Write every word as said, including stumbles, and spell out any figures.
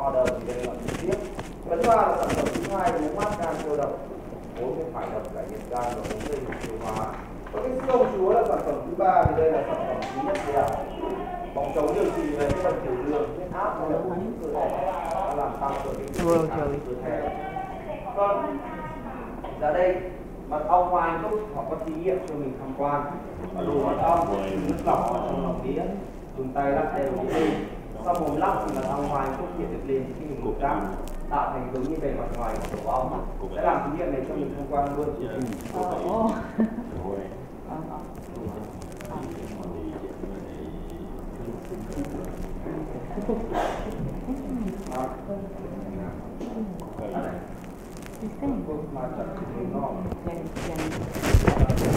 order thì đây là trực tiếp. Và thứ ba là sản phẩm thứ hai là mát gan cơ động, bốn cái phải độc cải nhiệt gan và bốn dây tiêu hóa. Và cái siêu chúa là sản phẩm thứ ba thì đây là sản phẩm thứ nhất là bóng chống điều trị về cái bệnh tiểu đường, huyết áp và ung thư cơ thể, nó làm tăng cường cái chức năng của cơ thể. Vâng, ra đây mật ong hoa anh Túc họ có thí nghiệm cho mình tham quan. Và đồ mật ong nước lọc ở trong lòng đĩa, dùng tay lắc đều đĩa lên. Sau một lắc thì mật ong hoa anh Túc hiện được lên khi mình ngủ cắm, tạo thành giống như bề mặt ngoài của tổ ong. Sẽ làm thí nghiệm này cho mình tham quan luôn. Ồ. Mà chẳng thì nó